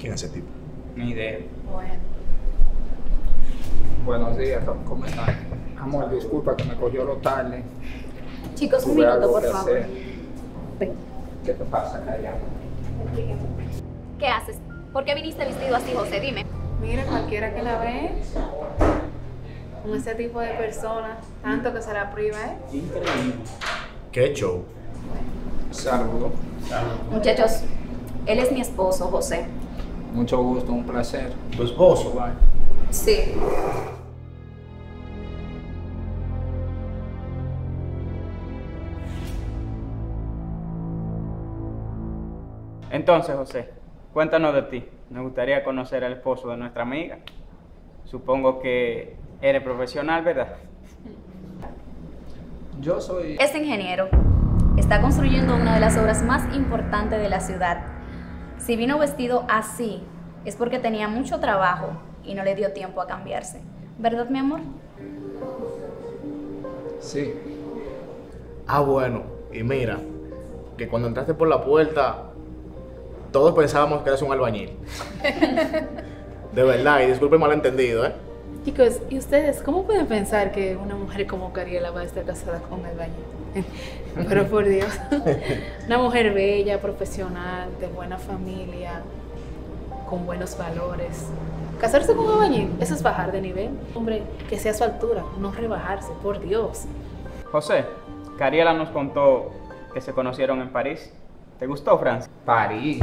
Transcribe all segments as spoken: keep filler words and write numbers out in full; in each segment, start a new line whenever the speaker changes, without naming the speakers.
¿Quién es ese tipo?
Ni idea.
Bueno.
Buenos días, ¿cómo están? Amor, disculpa que me cogió lo tarde.
Chicos, un
Tuve
minuto,
algo
por
que
favor.
hacer.
Ven.
¿Qué te pasa, Calla?
¿Qué haces? ¿Por qué viniste vestido así, José? Dime.
Mira, cualquiera que la ve, con ese tipo de personas, tanto que se la priva, ¿eh?
Increíble.
¿Qué show?
Saludos.
Muchachos, él es mi esposo, José.
Mucho gusto, un placer.
¿Tu esposo?
Sí.
Entonces, José, cuéntanos de ti. Me gustaría conocer al esposo de nuestra amiga. Supongo que eres profesional, ¿verdad?
Yo soy...
Es ingeniero. Está construyendo una de las obras más importantes de la ciudad. Si vino vestido así, es porque tenía mucho trabajo y no le dio tiempo a cambiarse. ¿Verdad, mi amor?
Sí.
Ah, bueno. Y mira, que cuando entraste por la puerta, todos pensábamos que eras un albañil. De verdad, y disculpe el malentendido, ¿eh?
Chicos, ¿y ustedes cómo pueden pensar que una mujer como Cariela va a estar casada con un albañil? Pero por Dios, una mujer bella, profesional, de buena familia, con buenos valores. Casarse con un albañil, eso es bajar de nivel. Hombre, que sea a su altura, no rebajarse, por Dios.
José, Cariela nos contó que se conocieron en París. ¿Te gustó, Francia?
París.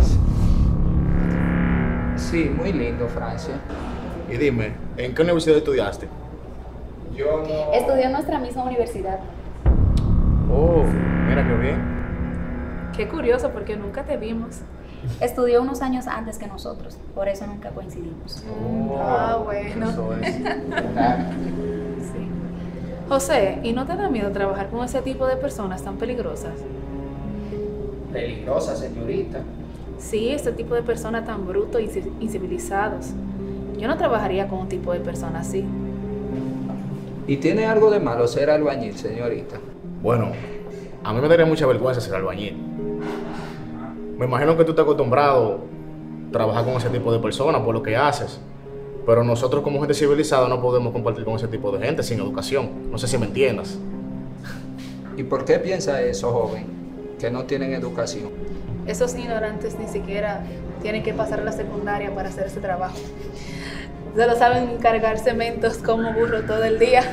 Sí, muy lindo, Francia.
Y dime, ¿en qué universidad estudiaste?
Yo no...
Estudió en nuestra misma universidad.
Oh, mira qué bien.
Qué curioso, porque nunca te vimos.
Estudió unos años antes que nosotros, por eso nunca coincidimos.
Oh,
Ah, bueno.
Eso es.
Sí. José, ¿y no te da miedo trabajar con ese tipo de personas tan peligrosas?
Peligrosa, señorita.
Sí, este tipo de personas tan brutos y ci- incivilizados. Yo no trabajaría con un tipo de persona así.
¿Y tiene algo de malo ser albañil, señorita?
Bueno, a mí me daría mucha vergüenza ser albañil. Me imagino que tú estás acostumbrado a trabajar con ese tipo de personas por lo que haces. Pero nosotros como gente civilizada no podemos compartir con ese tipo de gente sin educación. No sé si me entiendas.
¿Y por qué piensa eso, joven? Que no tienen educación.
Esos ignorantes ni siquiera tienen que pasar la secundaria para hacer ese trabajo. Solo saben cargar cementos como burro todo el día.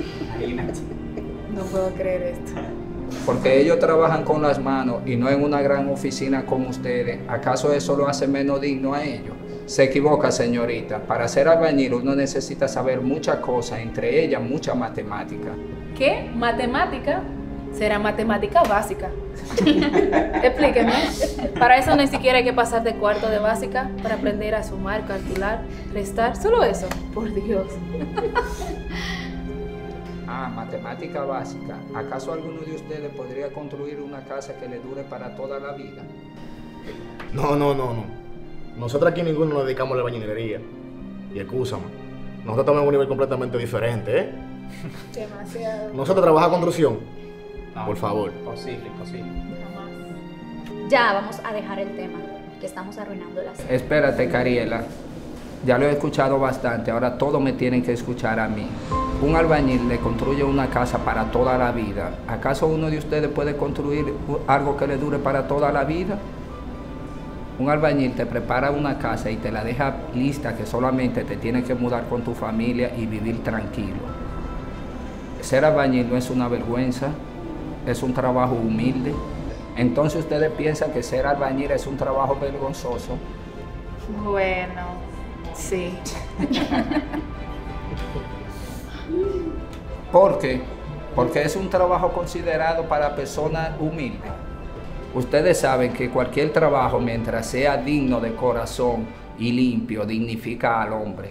No puedo creer esto.
Porque ellos trabajan con las manos y no en una gran oficina como ustedes. ¿Acaso eso lo hace menos digno a ellos? Se equivoca, señorita. Para ser albañil uno necesita saber muchas cosas, entre ellas mucha matemática.
¿Qué? ¿Matemática? Será matemática básica. Explíqueme. Para eso ni siquiera hay que pasar de cuarto de básica para aprender a sumar, calcular, restar. Solo eso. Por Dios.
Ah, matemática básica. ¿Acaso alguno de ustedes podría construir una casa que le dure para toda la vida?
No, no, no, no. Nosotros aquí ninguno nos dedicamos a la albañilería. Y excúsame, nosotros estamos en un nivel completamente diferente, ¿eh?
Demasiado.
Nosotros trabajamos construcción.
No,
Por favor.
Imposible, imposible.
Jamás.
Ya, vamos a dejar el tema, que estamos arruinando la cena.
Espérate, Cariela. Ya lo he escuchado bastante, ahora todos me tienen que escuchar a mí. Un albañil le construye una casa para toda la vida. ¿Acaso uno de ustedes puede construir algo que le dure para toda la vida? Un albañil te prepara una casa y te la deja lista, que solamente te tienes que mudar con tu familia y vivir tranquilo. Ser albañil no es una vergüenza, es un trabajo humilde. Entonces ustedes piensan que ser albañil es un trabajo vergonzoso.
Bueno, sí.
¿Por qué? Porque es un trabajo considerado para personas humildes. Ustedes saben que cualquier trabajo, mientras sea digno de corazón y limpio, dignifica al hombre.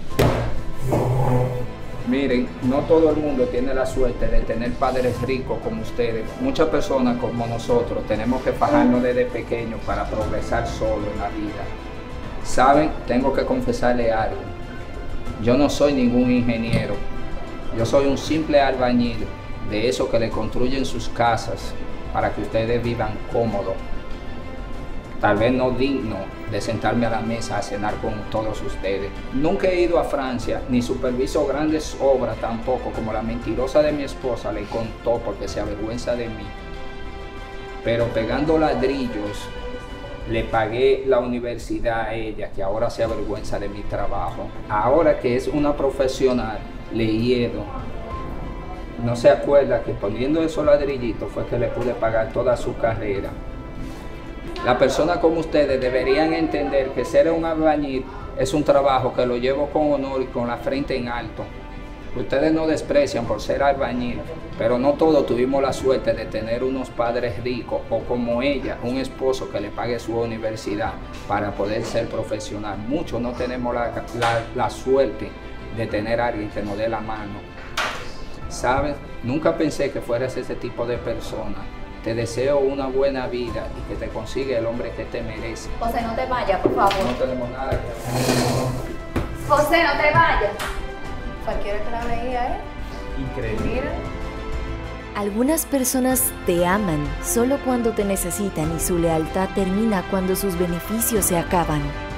Miren, no todo el mundo tiene la suerte de tener padres ricos como ustedes. Muchas personas como nosotros tenemos que fajarnos desde pequeños para progresar solo en la vida. Saben, tengo que confesarle algo. Yo no soy ningún ingeniero. Yo soy un simple albañil de esos que le construyen sus casas para que ustedes vivan cómodos. tal vez no digno de sentarme a la mesa a cenar con todos ustedes. Nunca he ido a Francia, ni superviso grandes obras tampoco, como la mentirosa de mi esposa le contó porque se avergüenza de mí. Pero pegando ladrillos, le pagué la universidad a ella, que ahora se avergüenza de mi trabajo. Ahora que es una profesional, le hiero. No se acuerda que poniendo esos ladrillitos fue que le pude pagar toda su carrera. Las personas como ustedes deberían entender que ser un albañil es un trabajo que lo llevo con honor y con la frente en alto. Ustedes nos desprecian por ser albañil, pero no todos tuvimos la suerte de tener unos padres ricos o como ella, un esposo que le pague su universidad para poder ser profesional. Muchos no tenemos la, la, la suerte de tener a alguien que nos dé la mano. ¿Sabes? Nunca pensé que fueras ese tipo de persona. Te deseo una buena vida y que te consiga el hombre que te merece.
José, no te vayas, por favor.
No tenemos nada que hacer.
José, no te vayas.
Cualquiera que la veía, ¿eh?
Increíble.
Mira.
Algunas personas te aman solo cuando te necesitan y su lealtad termina cuando sus beneficios se acaban.